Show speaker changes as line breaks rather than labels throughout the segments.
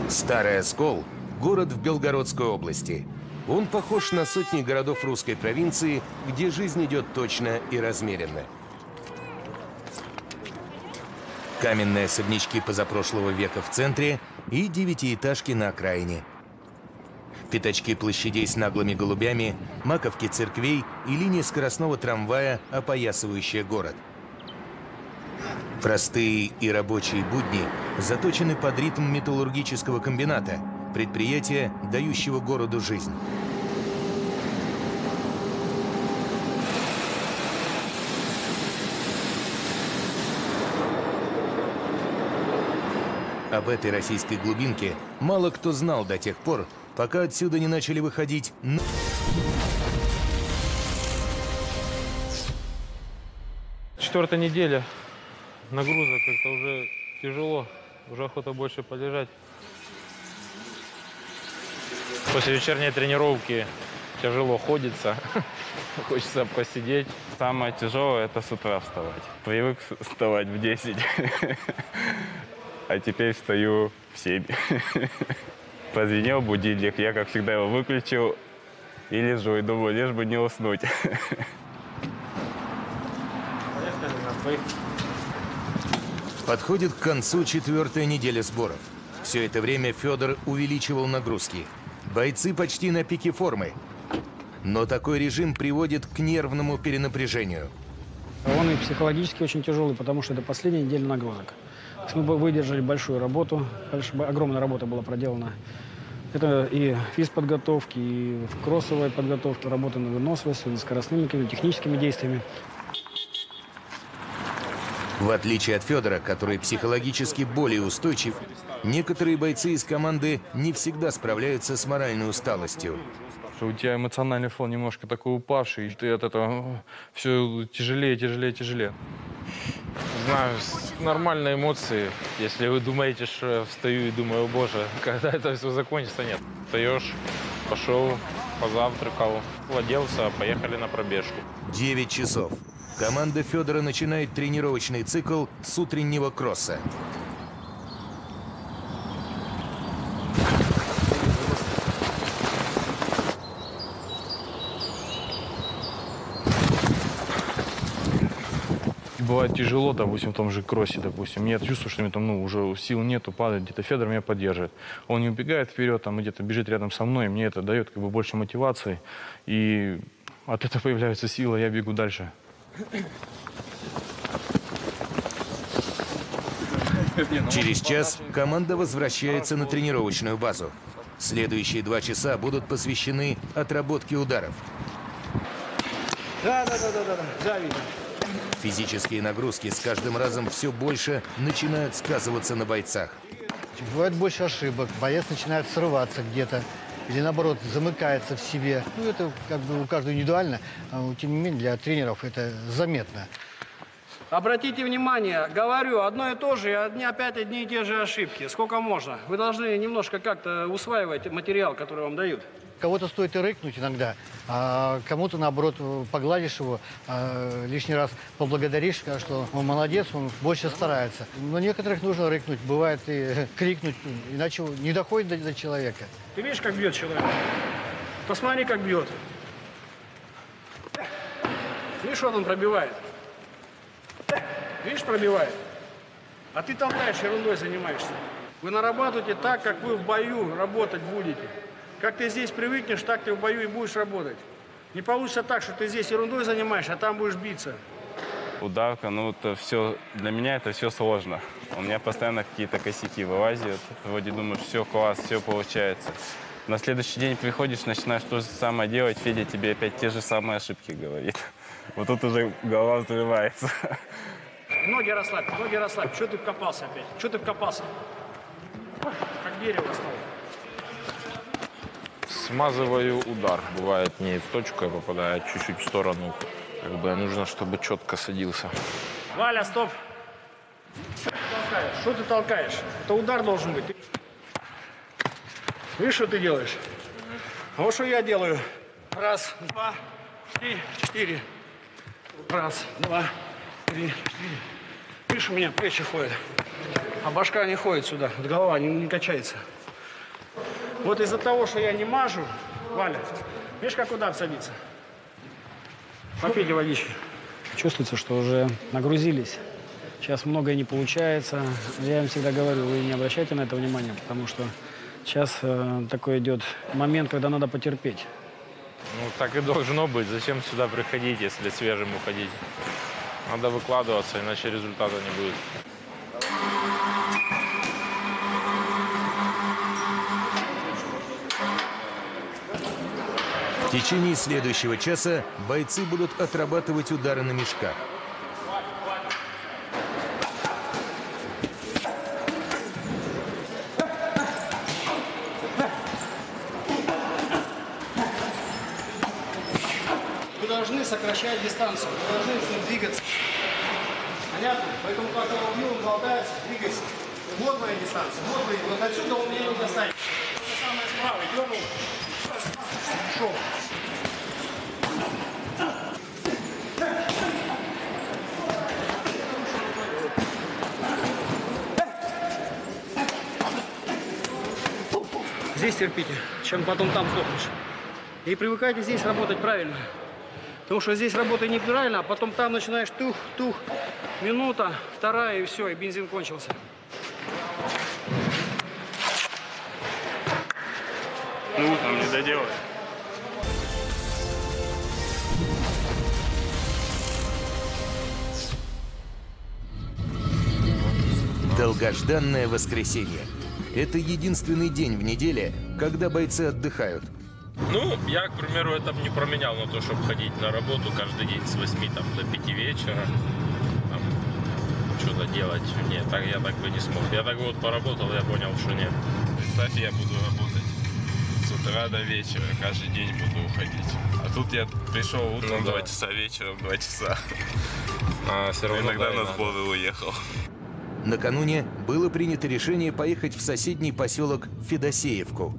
Старый Оскол – город в Белгородской области. Он похож на сотни городов русской провинции, где жизнь идет точно и размеренно. Каменные особнячки позапрошлого века в центре и девятиэтажки на окраине. Пятачки площадей с наглыми голубями, маковки церквей и линии скоростного трамвая, опоясывающие город. Простые и рабочие будни заточены под ритм металлургического комбината, предприятия, дающего городу жизнь. Об этой российской глубинке мало кто знал до тех пор, пока отсюда не начали выходить...
Четвертая неделя. Нагрузок как-то уже тяжело. Уже охота больше полежать. После вечерней тренировки тяжело ходится. Хочется посидеть.
Самое тяжелое – это с утра вставать. Привык вставать в 10. А теперь встаю в 7. Прозвенел будильник, я, как всегда, его выключил и лежу, и думаю, лишь бы не уснуть.
Подходит к концу четвертая неделя сборов. Все это время Федор увеличивал нагрузки. Бойцы почти на пике формы. Но такой режим приводит к нервному перенапряжению.
Он и психологически очень тяжелый, потому что это последняя неделя нагрузок. Мы выдержали большую работу, огромная работа была проделана. Это и физподготовки, и кроссовая подготовка, работа на выносливость, над скоростными, техническими действиями.
В отличие от Федора, который психологически более устойчив, некоторые бойцы из команды не всегда справляются с моральной усталостью.
У тебя эмоциональный фон немножко такой упавший, и ты от этого все тяжелее, тяжелее, тяжелее. Знаю, нормальные эмоции. Если вы думаете, что я встаю и думаю, о боже, когда это все закончится, нет. Встаешь, пошел, позавтракал, оделся, поехали на пробежку.
9 часов. Команда Федора начинает тренировочный цикл с утреннего кросса.
Бывает тяжело, допустим, в том же кроссе, допустим. Мне чувствую, что мне там, уже сил нету, падает, где-то Федор меня поддерживает. Он не убегает вперед, там где-то бежит рядом со мной, мне это дает больше мотивации. И от этого появляется сила, я бегу дальше.
Через час команда возвращается на тренировочную базу. Следующие 2 часа будут посвящены отработке ударов.
Да, видно.
Физические нагрузки с каждым разом все больше начинают сказываться на бойцах.
Бывает больше ошибок, боец начинает срываться где-то или, наоборот, замыкается в себе. Это у каждого индивидуально, но, тем не менее, для тренеров это заметно.
Обратите внимание, говорю, одно и то же, и опять одни и те же ошибки. Сколько можно? Вы должны немножко как-то усваивать материал, который вам дают.
Кого-то стоит и рыкнуть иногда, а кому-то, наоборот, погладишь его, лишний раз поблагодаришь, скажешь, что он молодец, он больше старается. Но некоторых нужно рыкнуть, бывает и крикнуть, иначе не доходит до человека.
Ты видишь, как бьет человек? Посмотри, как бьет. Видишь, вот он пробивает. Видишь, пробивает. А ты толкаешь, ерундой занимаешься. Вы нарабатываете так, как вы в бою работать будете. Как ты здесь привыкнешь, так ты в бою и будешь работать. Не получится так, что ты здесь ерундой занимаешься, а там будешь биться.
Ударка, это все, для меня это все сложно. У меня постоянно какие-то косяки вылазят. Вроде думаешь, все, класс, все получается. На следующий день приходишь, начинаешь то же самое делать, Федя тебе опять те же самые ошибки говорит. Вот тут уже голова взрывается.
Ноги расслабь, ноги расслабь. Чего ты вкопался опять? Чего ты вкопался? Как дерево стало.
Смазываю удар. Бывает не в точку я попадаю, а чуть-чуть в сторону. Нужно, чтобы четко садился.
Валя, стоп! Что ты толкаешь? Это удар должен быть. Видишь, что ты делаешь? А вот что я делаю. 1, 2, 3, 4. 1, 2, 3, 4. Видишь, у меня плечи ходят. А башка не ходит сюда. Голова не качается. Вот из-за того, что я не мажу, Валя, видишь, как удар садится? Попейте водички. Чувствуется, что уже нагрузились. Сейчас многое не получается. Я им всегда говорю, вы не обращайте на это внимания, потому что сейчас такой идет момент, когда надо потерпеть.
Ну, так и должно быть. Зачем сюда приходить, если свежим уходить? Надо выкладываться, иначе результата не будет.
В течение следующего часа бойцы будут отрабатывать удары на мешках.
Вы должны сокращать дистанцию, вы должны с ним двигаться. Понятно? Поэтому, когда он убил, он болтается, двигается. Вот моя дистанция, вот вы. Вот отсюда он меня не достанет. То же самое справа, дернул. Шел. Здесь терпите, чем потом там сдохнешь. И привыкайте здесь работать правильно. Потому что здесь работай неправильно, а потом там начинаешь тух, минута, вторая, и все, и бензин кончился.
Ну, там не доделали.
Долгожданное воскресенье. Это единственный день в неделе, когда бойцы отдыхают.
Ну, я, к примеру, это не променял на то, чтобы ходить на работу каждый день с 8 до 5 вечера. Там, что-то делать. Нет, так, я так бы не смог. Я так вот поработал, я понял, что нет.
Представь, я буду работать с утра до вечера, каждый день буду уходить. А тут я пришел утром 2 часа, вечером 2 часа.
А все равно
Иногда
да,
на
надо.
сборы уехал.
Накануне было принято решение поехать в соседний поселок Федосеевку.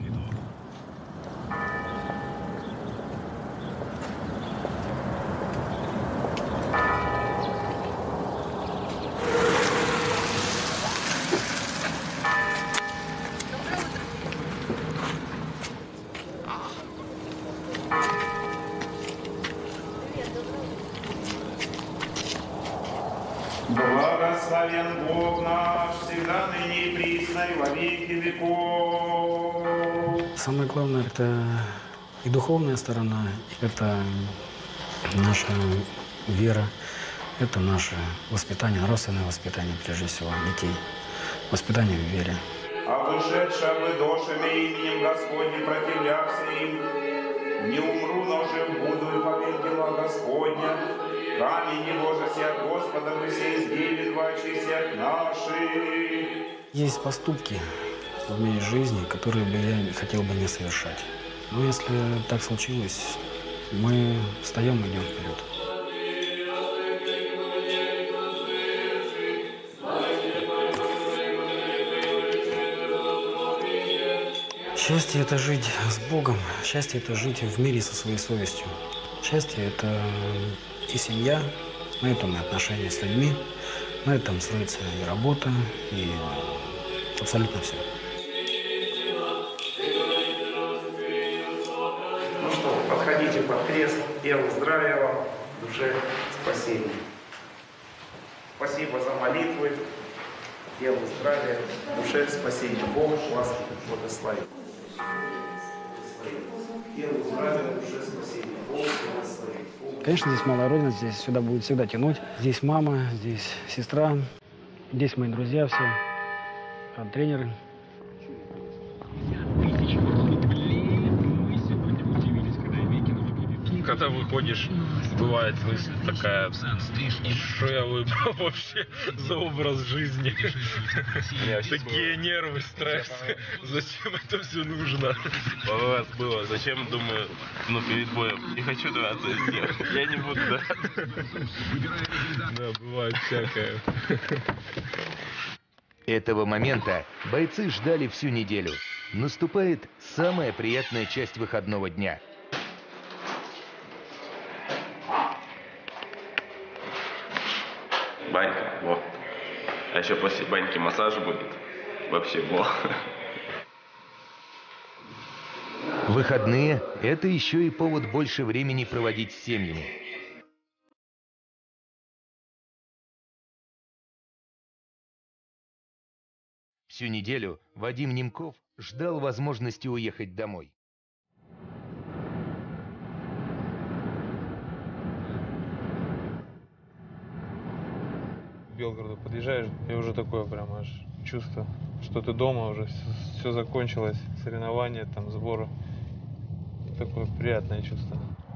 Благословен Бог наш, всегда ныне и присно, и во веки веков.
Самое главное, это и духовная сторона, это наша вера, это наше воспитание, нравственное воспитание, прежде всего, детей. Воспитание в вере.
А вышедшим вы душами именем Господним противлявся им, не умру, но жив буду и повем дела Господня. Камень не ложася от Господа, вы все изгибли, двачися от наших.
Есть поступки в моей жизни, которые бы я хотел бы не совершать. Но если так случилось, мы встаем и идем вперед. Счастье – это жить с Богом, счастье – это жить в мире со своей совестью. Счастье – это и семья, на этом и отношения с людьми, на этом строится и работа, и абсолютно все.
Ну что, подходите под крест, телу здравия вам, душе спасения. Спасибо за молитвы, телу здравия, душе спасения. Бог вас благословит. Телу здравия, душе спасения. Бог благословит.
Конечно, здесь малая родина, здесь сюда будет всегда тянуть. Здесь мама, здесь сестра, здесь мои друзья все, тренеры.
Когда выходишь, бывает мысль такая, и что я выбрал вообще за образ жизни? Такие нервы, стресс. Зачем это все нужно?
Пару раз было. Зачем, думаю, перед боем. Не хочу драться. Нет, я не буду драться.
Да, бывает всякое.
Этого момента бойцы ждали всю неделю. Наступает самая приятная часть выходного дня.
Банька, вот. А еще после баньки массаж будет. Вообще, во.
Выходные – это еще и повод больше времени проводить с семьями. Всю неделю Вадим Немков ждал возможности уехать домой.
К Белгороду подъезжаешь, и уже такое прям аж чувство, что ты дома уже, все закончилось, соревнования, там, сборы. Такое приятное чувство.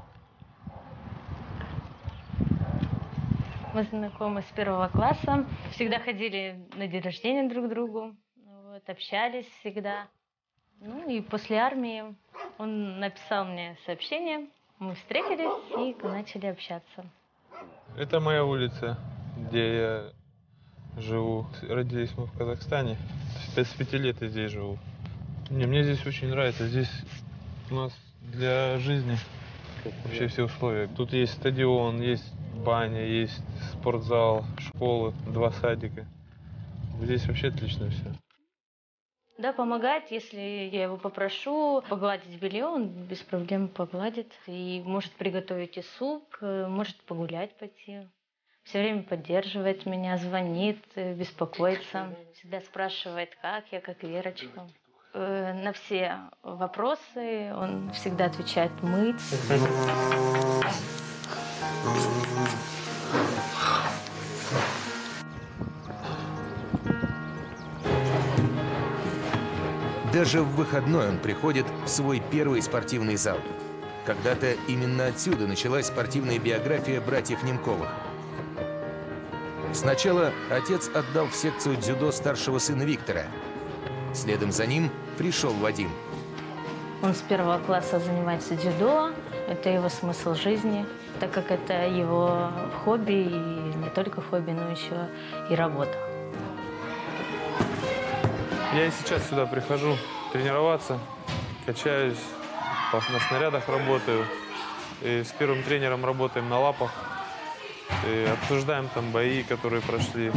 Мы знакомы с 1 класса, всегда ходили на день рождения друг к другу, вот, общались всегда. Ну и после армии он написал мне сообщение, мы встретились и начали общаться.
Это моя улица, где я живу. Родились мы в Казахстане, с 5 лет я здесь живу. Мне здесь очень нравится, здесь у нас для жизни вообще все условия. Тут есть стадион, есть баня, есть спортзал, школы, 2 садика. Здесь вообще отлично все.
Да, помогает, если я его попрошу погладить белье, он без проблем погладит. И может приготовить и суп, может погулять пойти. Все время поддерживает меня, звонит, беспокоится. Всегда спрашивает, как я, как Верочка. На все вопросы он всегда отвечает «мы».
Даже в выходной он приходит в свой первый спортивный зал. Когда-то именно отсюда началась спортивная биография братьев Немковых. Сначала отец отдал в секцию дзюдо старшего сына Виктора. Следом за ним пришел Вадим.
Он с 1 класса занимается дзюдо, это его смысл жизни, так как это его хобби, и не только хобби, но еще и работа.
Я и сейчас сюда прихожу тренироваться, качаюсь, на снарядах работаю. И с первым тренером работаем на лапах. И обсуждаем там бои, которые прошли.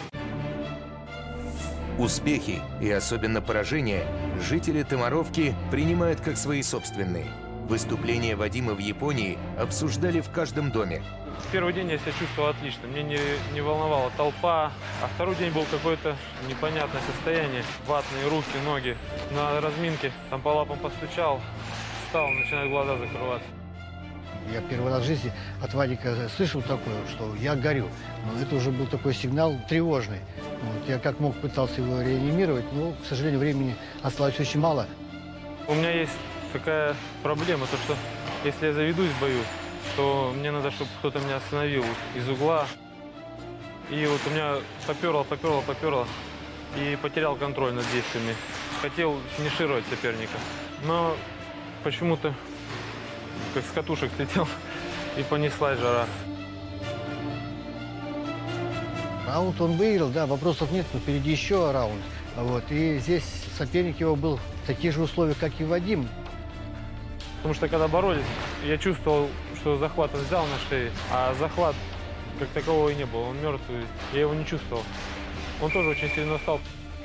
Успехи и особенно поражения жители Томаровки принимают как свои собственные. Выступления Вадима в Японии обсуждали в каждом доме.
В первый день я себя чувствовал отлично, мне не волновала толпа, а второй день был какое-то непонятное состояние. Ватные руки, ноги. На разминке там по лапам постучал, встал, начинают глаза закрываться.
Я первый раз в жизни от Вадика слышал такое, что я горю. Но это уже был такой сигнал тревожный. Вот, я как мог пытался его реанимировать, но, к сожалению, времени осталось очень мало.
У меня есть такая проблема, то что если я заведусь в бою, то мне надо, чтобы кто-то меня остановил из угла. И вот у меня поперло, и потерял контроль над действиями. Хотел финишировать соперника, но почему-то как с катушек слетел и понеслась жара.
Раунд он выиграл, да, вопросов нет, но впереди еще раунд. Вот, и здесь соперник его был в таких же условиях, как и Вадим.
Потому что когда боролись, я чувствовал, что захват он взял на шее, а захват как такового и не было. Он мертвый, я его не чувствовал. Он тоже очень сильно устал.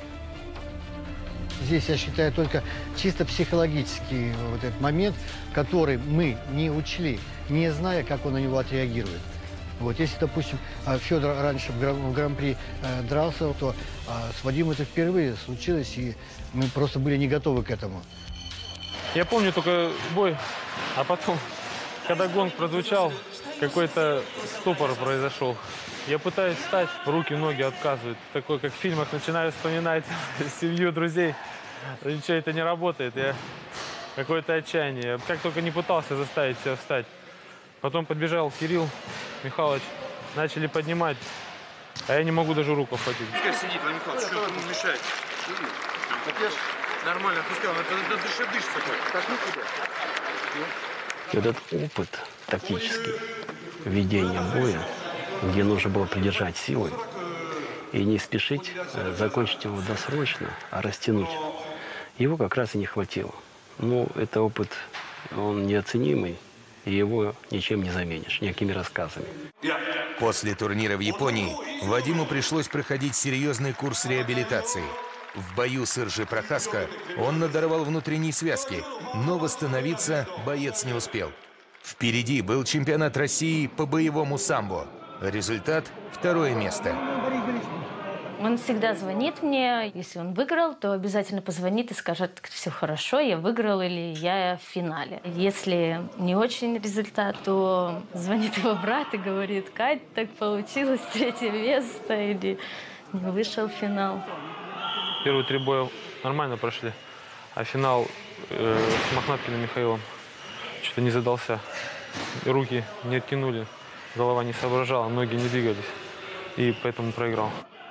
Здесь, я считаю, только чисто психологический вот этот момент, который мы не учли, не зная, как он на него отреагирует. Вот, если, допустим, Федор раньше в Гран-при дрался, то с Вадимом это впервые случилось, и мы просто были не готовы к этому.
Я помню только бой, а потом, когда гонг прозвучал, какой-то ступор произошел. Я пытаюсь встать, руки, ноги отказывают. Такой, как в фильмах, начинаю вспоминать семью, друзей. Ничего это не работает. Какое-то отчаяние. Как только не пытался заставить себя встать. Потом подбежал Кирилл Михайлович, начали поднимать, а я не могу даже руку хватить.
Пускай сидит, Владимир Михайлович, что ему мешает? Нормально, пускай он, это дышит такой.
Этот опыт тактический ведения боя, где нужно было придержать силой и не спешить закончить его досрочно, а растянуть, его как раз и не хватило. Ну, это опыт, он неоценимый, и его ничем не заменишь, никакими рассказами.
После турнира в Японии Вадиму пришлось проходить серьезный курс реабилитации. В бою с Иржи Прохаска он надорвал внутренние связки, но восстановиться боец не успел. Впереди был чемпионат России по боевому самбо. Результат – 2-е место.
Он всегда звонит мне. Если он выиграл, то обязательно позвонит и скажет: все хорошо, я выиграл или я в финале. Если не очень результат, то звонит его брат и говорит: Кать, так получилось, 3-е место или не вышел в финал.
Первые 3 боя нормально прошли, а финал с Мохнаткиным Михаилом что-то не задался. Руки не оттянули, голова не соображала, ноги не двигались, и поэтому проиграл.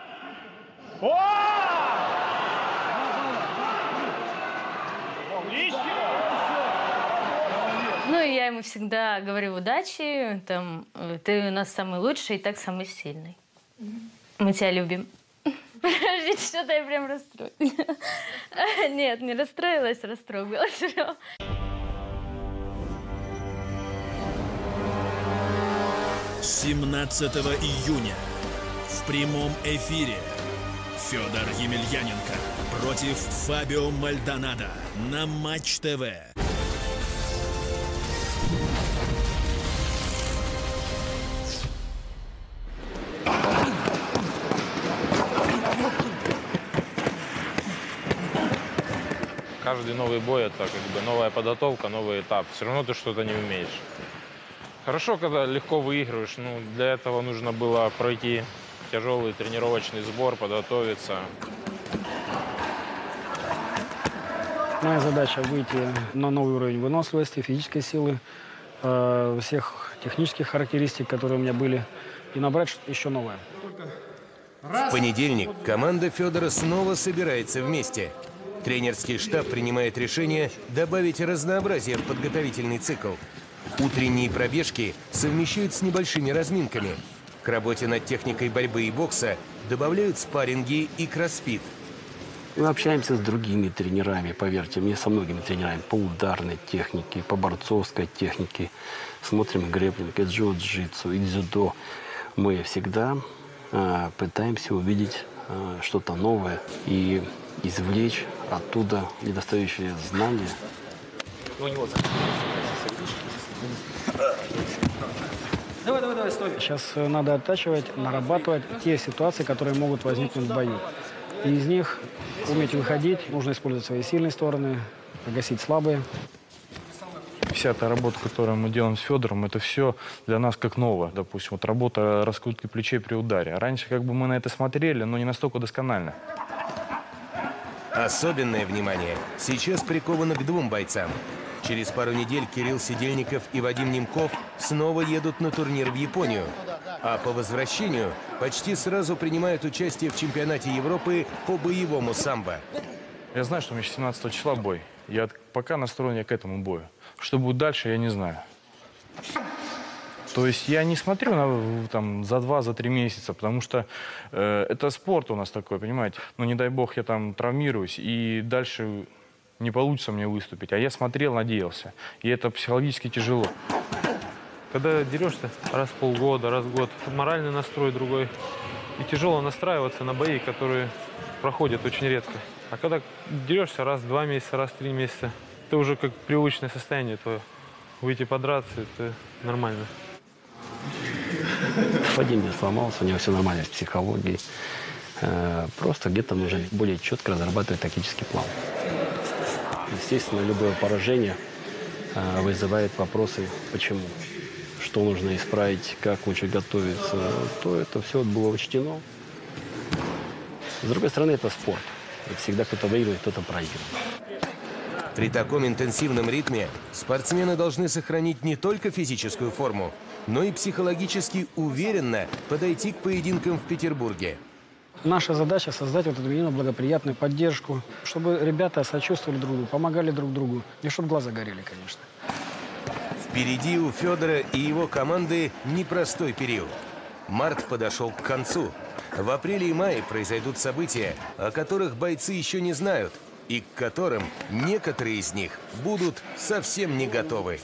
Ну, и я ему всегда говорю: удачи, там, ты у нас самый лучший и так самый сильный. Мы тебя любим. Подождите, что-то я прям расстроилась. Нет, не расстроилась, растрогалась.
17 июня в прямом эфире Федор Емельяненко против Фабио Мальдонадо на Матч ТВ.
Каждый новый бой – это как бы новая подготовка, новый этап. Все равно ты что-то не умеешь. Хорошо, когда легко выигрываешь. Ну, для этого нужно было пройти тяжелый тренировочный сбор, подготовиться.
Моя задача – выйти на новый уровень выносливости, физической силы, всех технических характеристик, которые у меня были, и набрать что-то еще новое.
В понедельник команда Федора снова собирается вместе. Тренерский штаб принимает решение добавить разнообразие в подготовительный цикл. Утренние пробежки совмещают с небольшими разминками. К работе над техникой борьбы и бокса добавляют спарринги и кроссфит.
Мы общаемся с другими тренерами, поверьте мне, со многими тренерами по ударной технике, по борцовской технике. Смотрим грэпплинг, и джиу-джитсу, и дзюдо. Мы всегда пытаемся увидеть что-то новое и извлечь оттуда недостающие знания.
Давай, стой. Сейчас надо оттачивать, нарабатывать те ситуации, которые могут возникнуть в бою. И из них уметь выходить, нужно использовать свои сильные стороны, гасить слабые.
Вся та работа, которую мы делаем с Федором, это все для нас как новое. Допустим, вот работа раскрутки плечей при ударе. Раньше как бы мы на это смотрели, но не настолько досконально.
Особенное внимание сейчас приковано к 2 бойцам. Через пару недель Кирилл Сидельников и Вадим Немков снова едут на турнир в Японию. А по возвращению почти сразу принимают участие в чемпионате Европы по боевому самбо.
Я знаю, что у меня 17 числа бой. Я пока настроен к этому бою. Что будет дальше, я не знаю. То есть я не смотрю на, там, за 2-3 месяца, потому что это спорт у нас такой, понимаете. Ну, не дай бог, я там травмируюсь, и дальше не получится мне выступить. А я смотрел, надеялся. И это психологически тяжело. Когда дерешься раз в полгода, раз в год, моральный настрой другой. И тяжело настраиваться на бои, которые проходят очень редко. А когда дерешься раз в 2 месяца, раз в 3 месяца, это уже как привычное состояние твое. Выйти подраться, это нормально.
Вадим не сломался, у него все нормально с психологией. Просто где-то нужно более четко разрабатывать тактический план. Естественно, любое поражение вызывает вопросы, почему, что нужно исправить, как лучше готовиться. То это все было учтено. С другой стороны, это спорт. И всегда кто-то выигрывает, кто-то проигрывает.
При таком интенсивном ритме спортсмены должны сохранить не только физическую форму, но и психологически уверенно подойти к поединкам в Петербурге.
Наша задача создать вот эту именно благоприятную поддержку, чтобы ребята сочувствовали друг другу, помогали друг другу, и чтобы глаза горели, конечно.
Впереди у Федора и его команды непростой период. Март подошел к концу. В апреле и мае произойдут события, о которых бойцы еще не знают, и к которым некоторые из них будут совсем не готовы.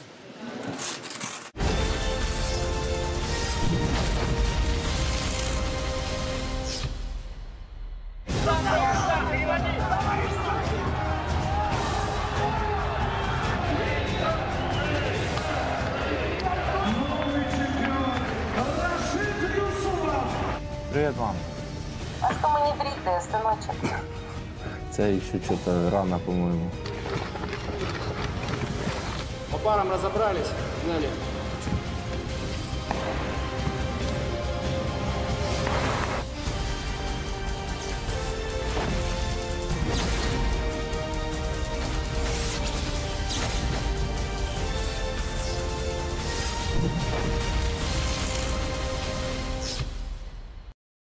А что мы не бритые, сыночек?
Це еще что-то рано, по-моему.
По парам разобрались, Гнали.